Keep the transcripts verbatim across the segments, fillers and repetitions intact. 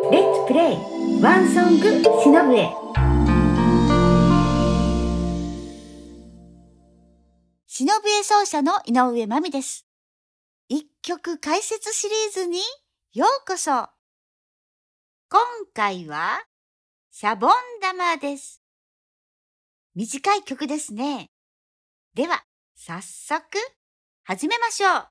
レッツプレイワンソングしのぶえ。 しのぶえ奏者の井上真美です。一曲解説シリーズにようこそ。今回はシャボン玉です。短い曲ですね。では早速始めましょう。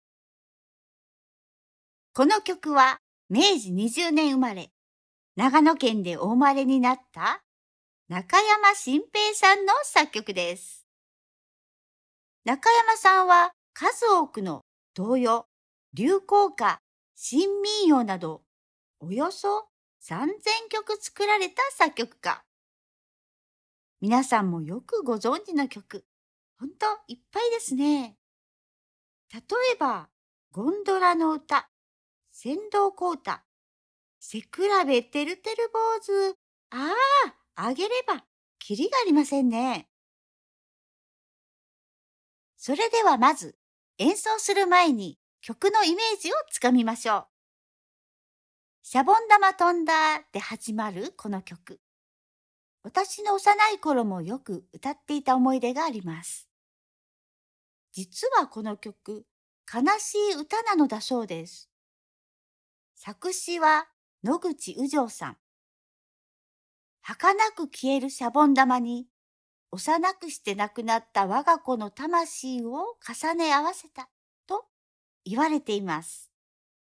この曲はめいじにじゅうねん生まれ、長野県でお生まれになった中山新平さんの作曲です。中山さんは数多くの童謡、流行歌、新民謡などおよそさんぜんきょく作られた作曲家。皆さんもよくご存知の曲、ほんといっぱいですね。例えば、ゴンドラの歌、船頭小唄、背比べてるてる坊主、ああ、あげればきりがありませんね。それではまず演奏する前に曲のイメージをつかみましょう。シャボン玉飛んだで始まるこの曲。私の幼い頃もよく歌っていた思い出があります。実はこの曲、悲しい歌なのだそうです。作詞は野口雨情さん。儚く消えるシャボン玉に、幼くして亡くなった我が子の魂を重ね合わせたと言われています。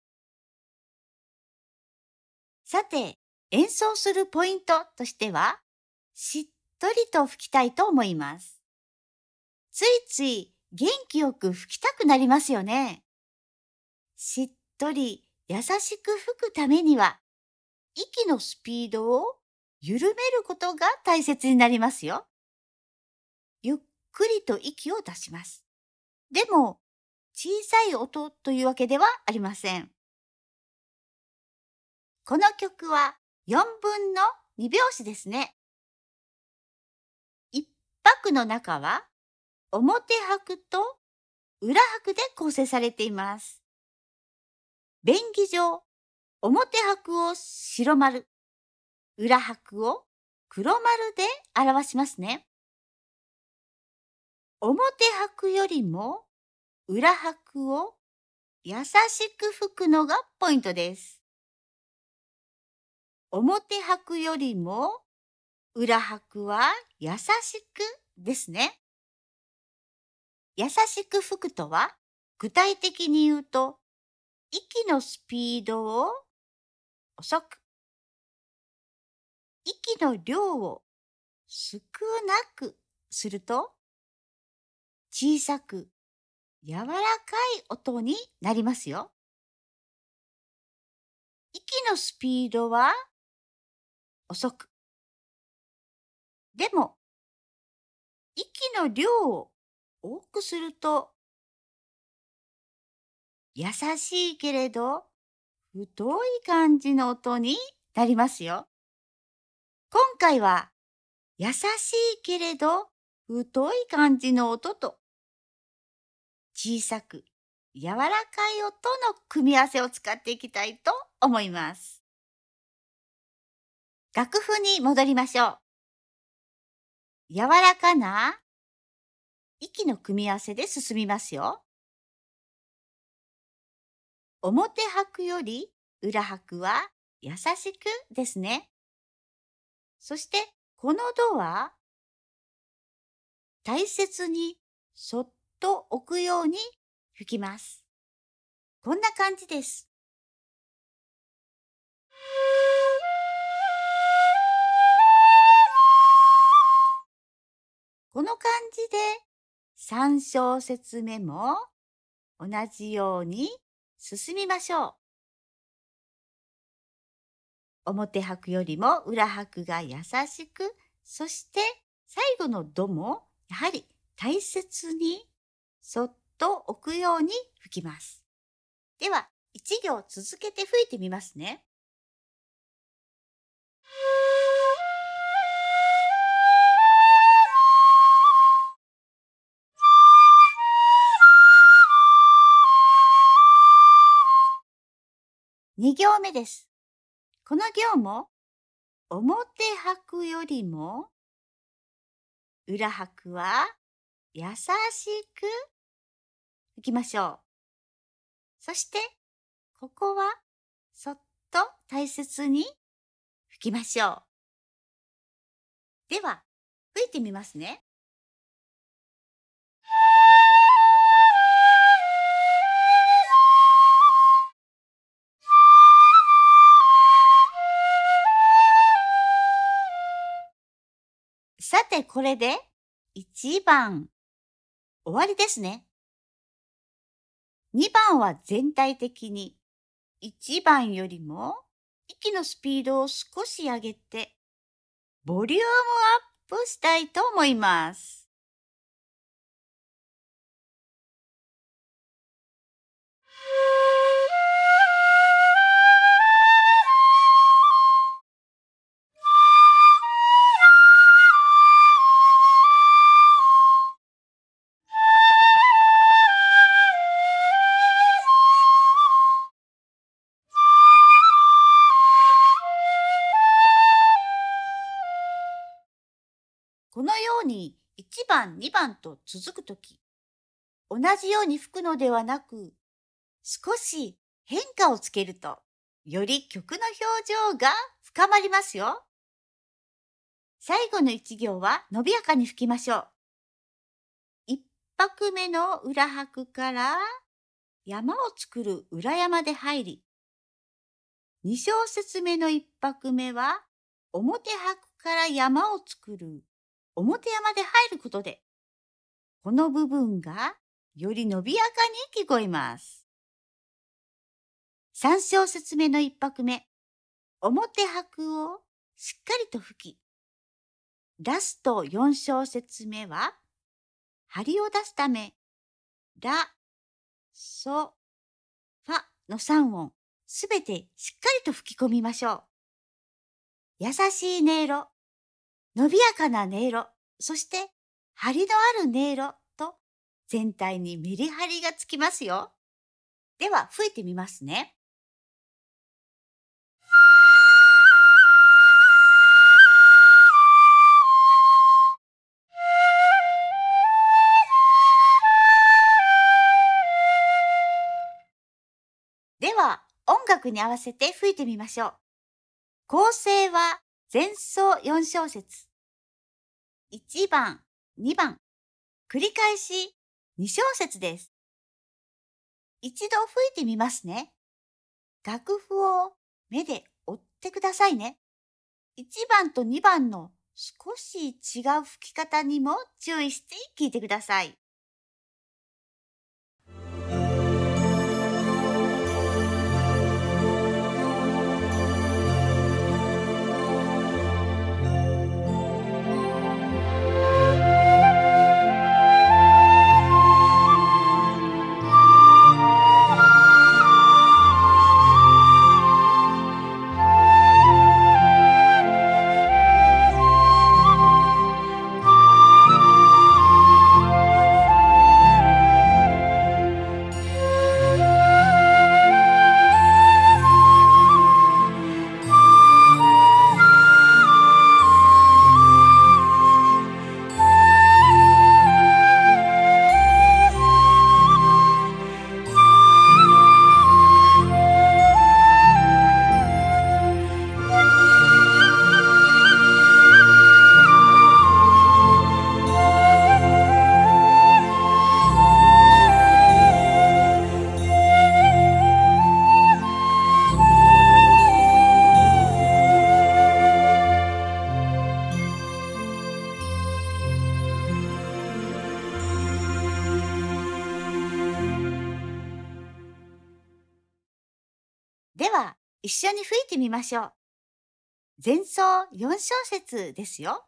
さて、演奏するポイントとしては、しっとりと吹きたいと思います。ついつい元気よく吹きたくなりますよね。しっとり優しく吹くためには、息のスピードを緩めることが大切になりますよ。ゆっくりと息を出します。でも、小さい音というわけではありません。この曲はよんぶんのにびょうしですね。一拍の中は表拍と裏拍で構成されています。便宜上、表拍を白丸、裏拍を黒丸で表しますね。表拍よりも裏拍を優しく吹くのがポイントです。表拍よりも裏拍は優しくですね。優しく吹くとは、具体的に言うと、息のスピードを遅く、息の量を少なくすると、小さく柔らかい音になりますよ。息のスピードは遅く。でも、息の量を多くすると、優しいけれど太い感じの音になりますよ。今回は優しいけれど太い感じの音と小さく柔らかい音の組み合わせを使っていきたいと思います。楽譜に戻りましょう。柔らかな息の組み合わせで進みますよ。表拍より裏拍は優しくですね。そしてこのドは大切にそっと置くように吹きます。こんな感じです。この感じでさん小節目も同じように進みましょう。表拍よりも裏拍が優しく、そして最後のドもやはり大切にそっと置くように吹きます。では、一行続けて吹いてみますね。二行目です。 この行も表拍よりも裏拍は優しく吹きましょう。そしてここはそっと大切に吹きましょう。では吹いてみますね。さてこれでいちばん終わりですね。にばんは全体的にいちばんよりも息のスピードを少し上げてボリュームアップしたいと思います。このようにいちばん、にばんと続くとき、同じように吹くのではなく、少し変化をつけると、より曲の表情が深まりますよ。最後のいち行は伸びやかに吹きましょう。いっ拍目の裏拍から山を作る裏山で入り、に小節目のいっ拍目は表拍から山を作る表山で入ることで、この部分がより伸びやかに聞こえます。さん小節目のいっ拍目、表拍をしっかりと吹き、ラストよん小節目は、張りを出すため、ラ、ソ、ファのさん音、すべてしっかりと吹き込みましょう。優しい音色、伸びやかな音色、そして張りのある音色と全体にメリハリがつきますよ。では吹いてみますね。では音楽に合わせて吹いてみましょう。構成は前奏よん小節。いちばん、にばん、繰り返しに小節です。一度吹いてみますね。楽譜を目で追ってくださいね。いちばんとにばんの少し違う吹き方にも注意して聞いてください。では、一緒に吹いてみましょう。前奏よん小節ですよ。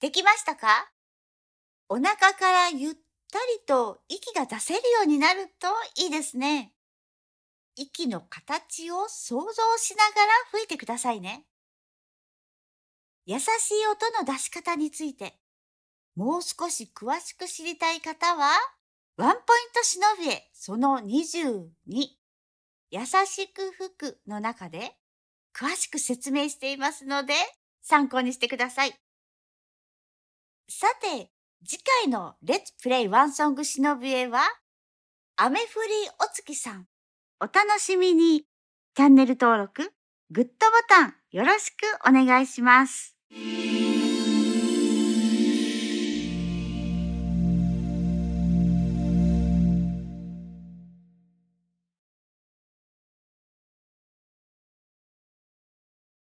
できましたか？お腹からゆったりと息が出せるようになるといいですね。息の形を想像しながら吹いてくださいね。優しい音の出し方について、もう少し詳しく知りたい方は、ワンポイントしのびえそのにじゅうに、優しく吹くの中で詳しく説明していますので、参考にしてください。さて、次回のレッツプレイワンソングしのびえは、雨降りお月さん。お楽しみに。チャンネル登録、グッドボタンよろしくお願いします。